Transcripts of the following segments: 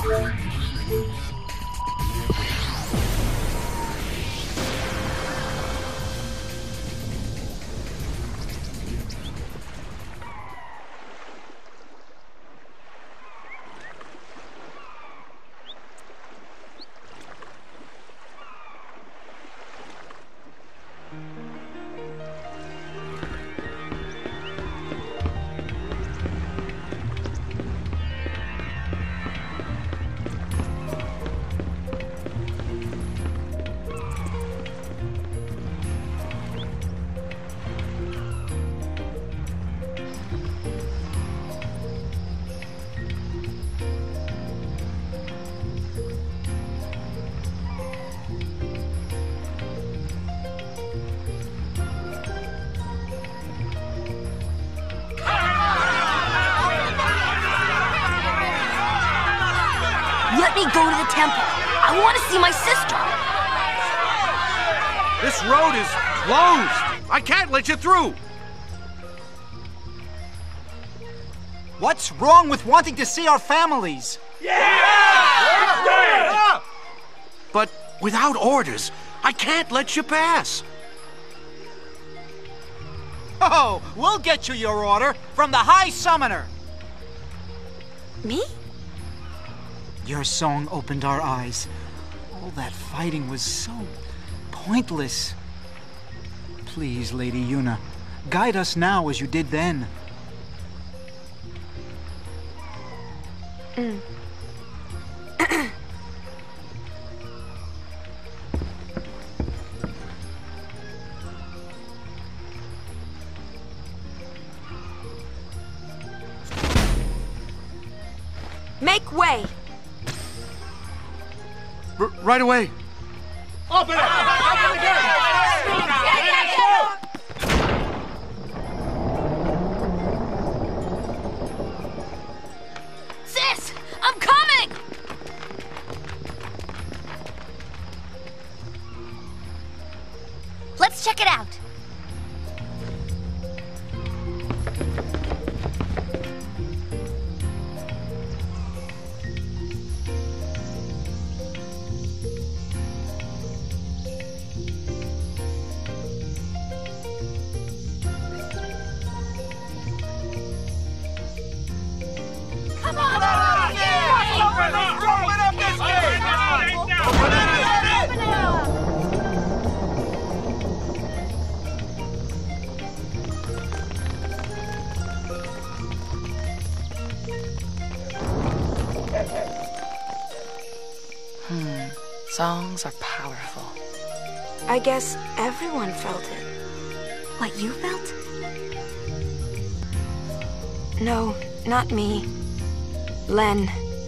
Let me go to the temple. I want to see my sister. This road is closed. I can't let you through. What's wrong with wanting to see our families? Yeah! But without orders, I can't let you pass. Oh, we'll get you your order from the High Summoner. Me? Your song opened our eyes. All that fighting was so pointless. Please, Lady Yuna, guide us now as you did then. Make way. Right away. Open it! Open the gate! Sis, I'm coming! Let's check it out. Songs are powerful. I guess everyone felt it. What you felt? No, not me. Len.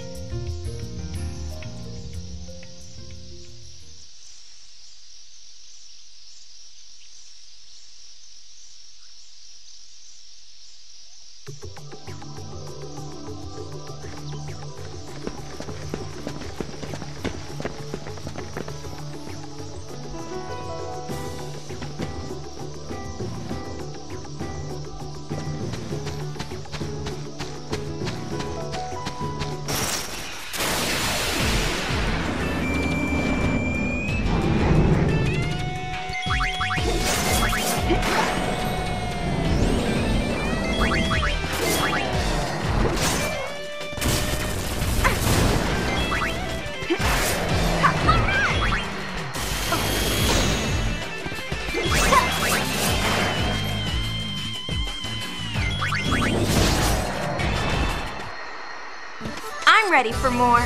I'm ready for more.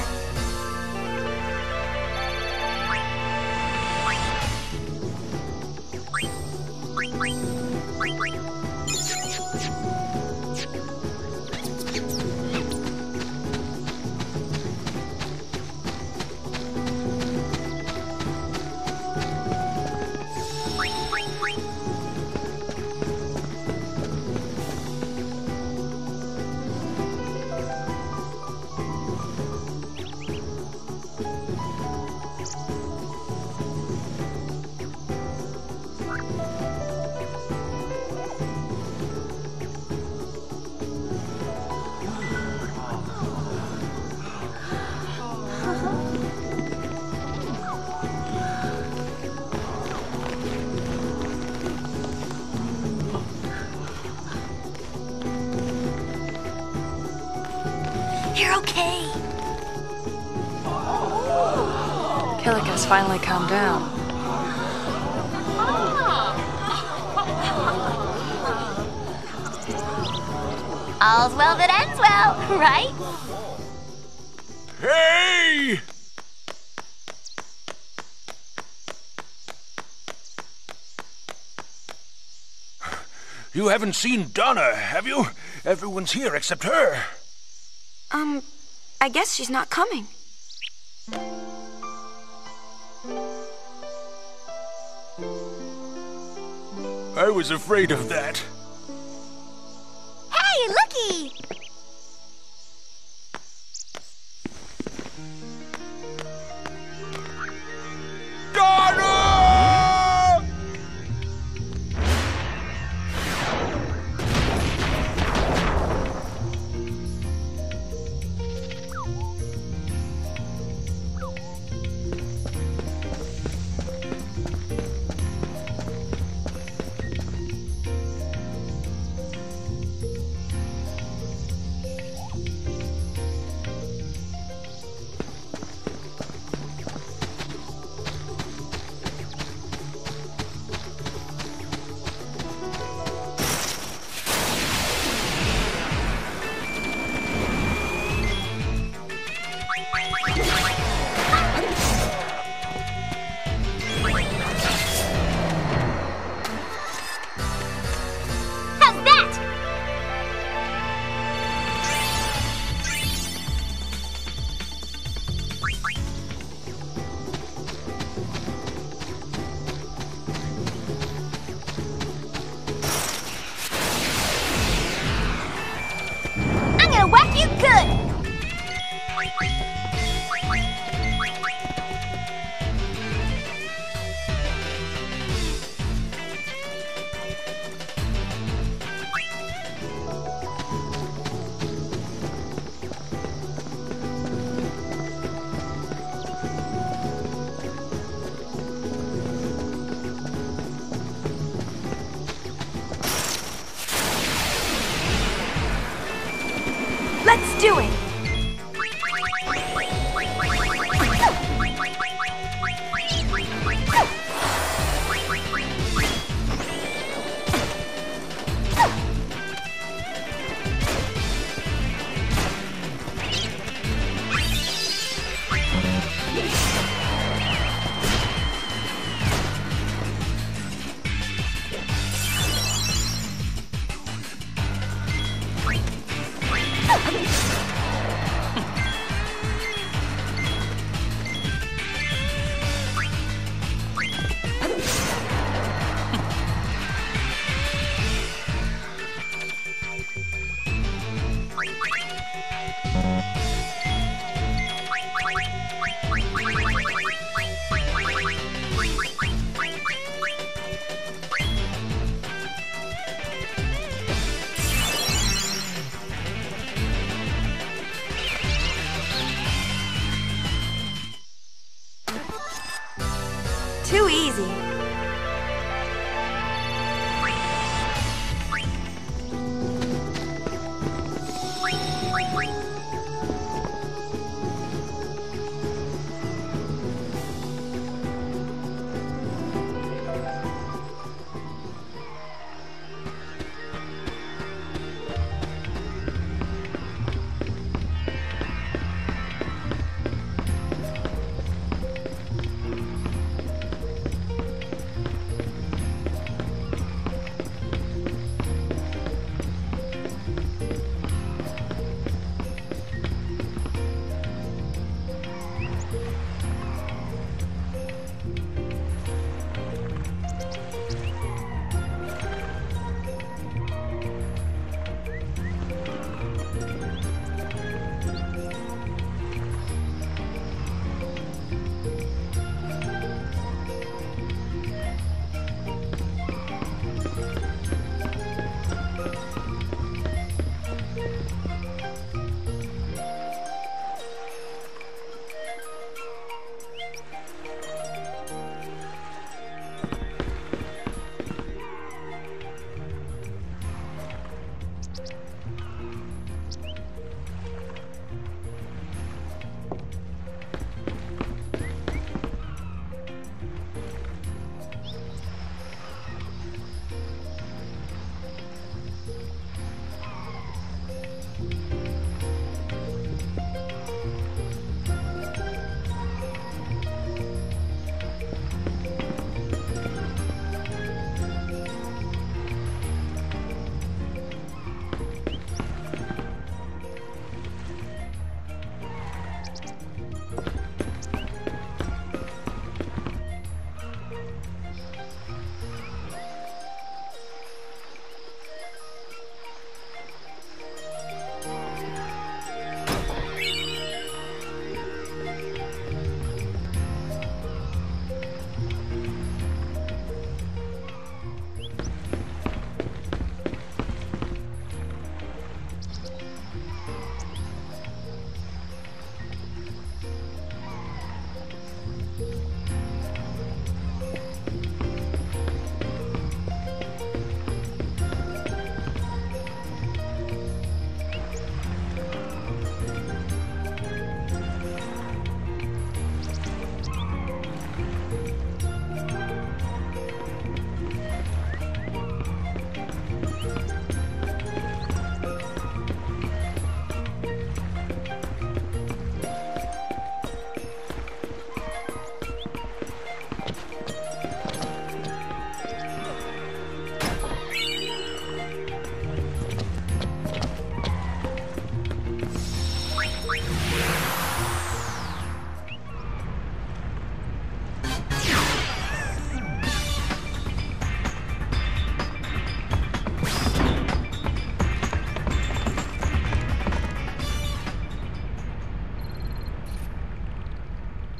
You're okay. Killica's finally calmed down. All's well that ends well, right? Hey! You haven't seen Donna, have you? Everyone's here except her. I guess she's not coming. I was afraid of that. Hey, looky! Donna!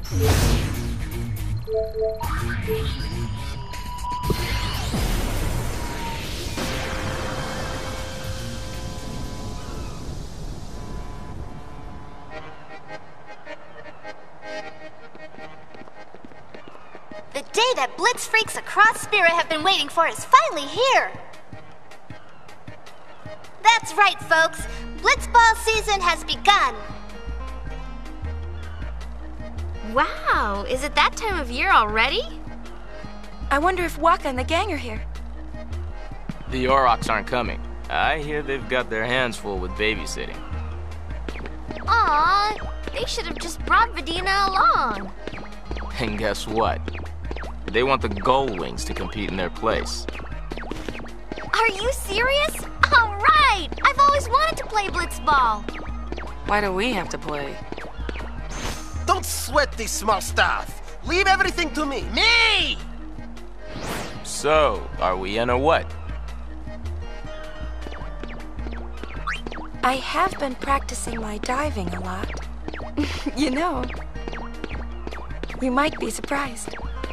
The day that Blitz freaks across Spira have been waiting for is finally here. That's right, folks. Blitzball season has begun. Wow, is it that time of year already? I wonder if Wakka and the gang are here. The Aurochs aren't coming. I hear they've got their hands full with babysitting. Aw, they should have just brought Vidina along. And guess what? They want the Gullwings to compete in their place. Are you serious? All right! I've always wanted to play Blitzball. Why do we have to play? Don't sweat this small stuff. Leave everything to me. Me! So, are we in or what? I have been practicing my diving a lot. You know, you might be surprised.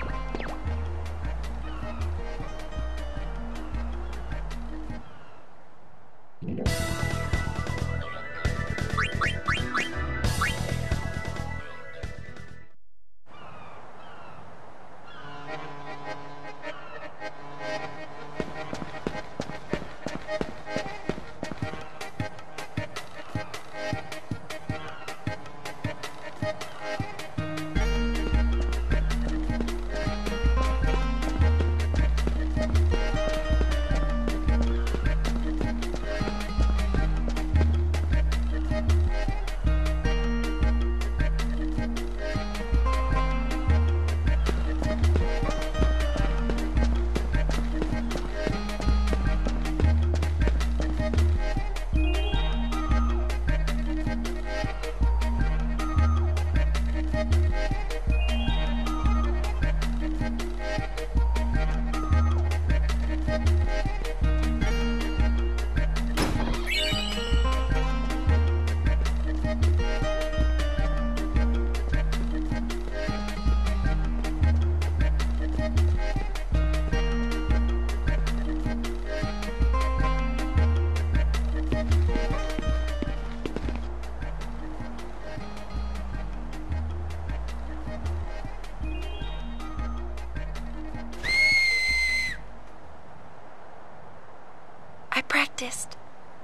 Practiced.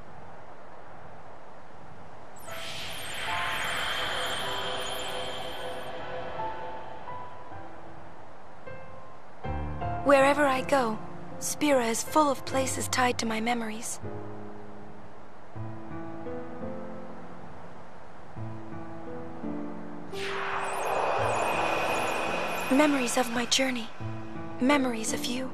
Wherever I go, Spira is full of places tied to my memories. Memories of my journey. Memories of you.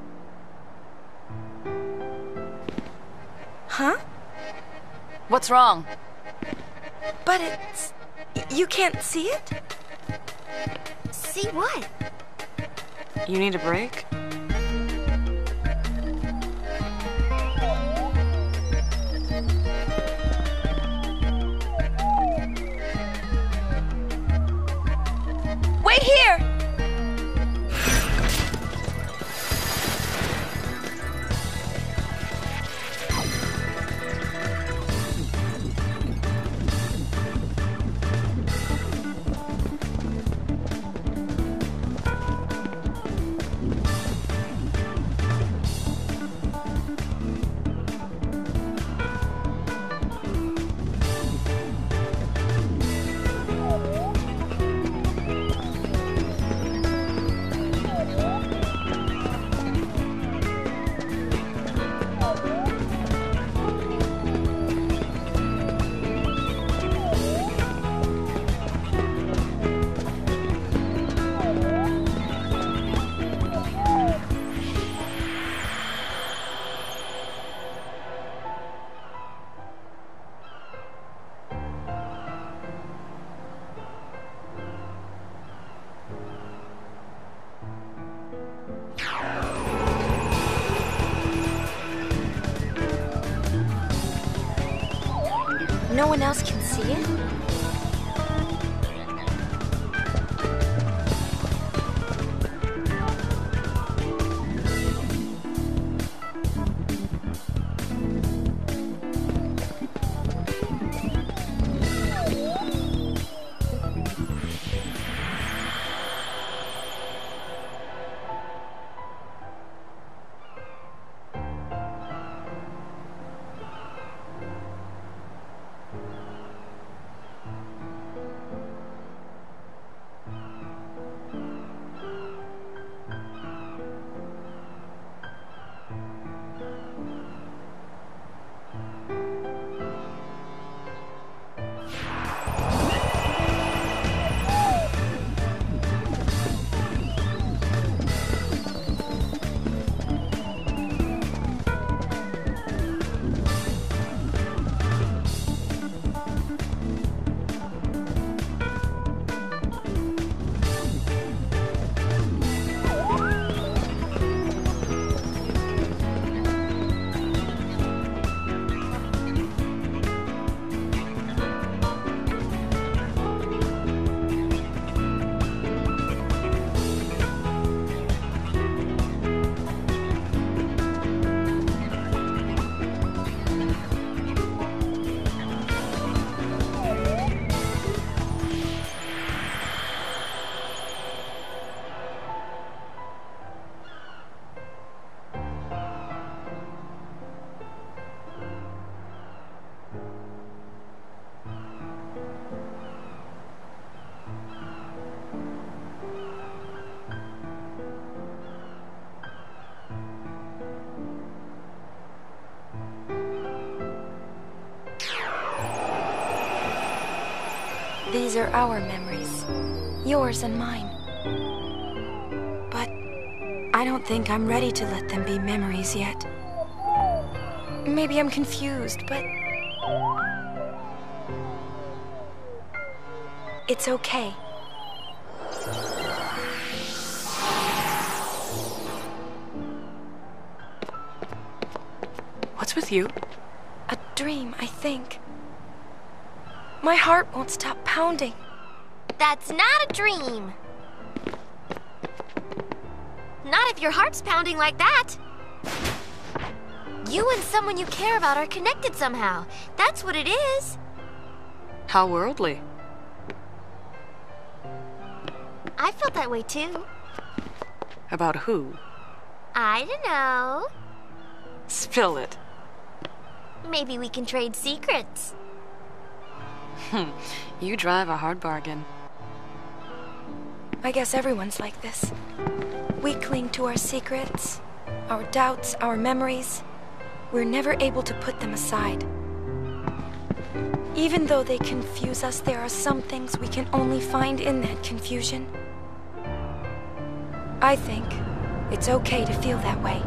Huh? What's wrong? But it's... you can't see it? See what? You need a break? Wait here! These are our memories, yours and mine. But I don't think I'm ready to let them be memories yet. Maybe I'm confused, but it's okay. What's with you? A dream, I think. My heart won't stop pounding. That's not a dream. Not if your heart's pounding like that. You and someone you care about are connected somehow. That's what it is. How worldly. I felt that way too. About who? I don't know. Spill it. Maybe we can trade secrets. You drive a hard bargain. I guess everyone's like this. We cling to our secrets, our doubts, our memories. We're never able to put them aside. Even though they confuse us, there are some things we can only find in that confusion. I think it's okay to feel that way.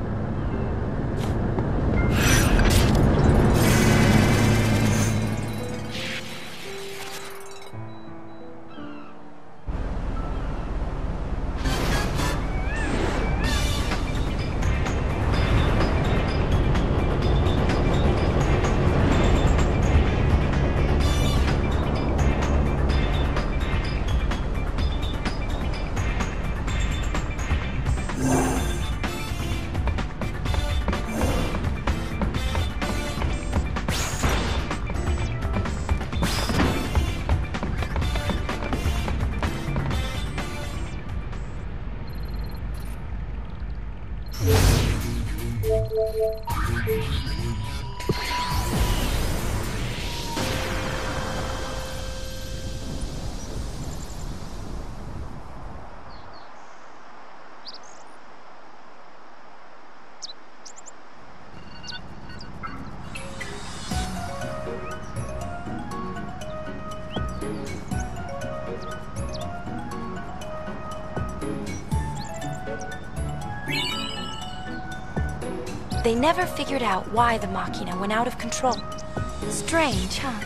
They never figured out why the Machina went out of control. Strange, huh?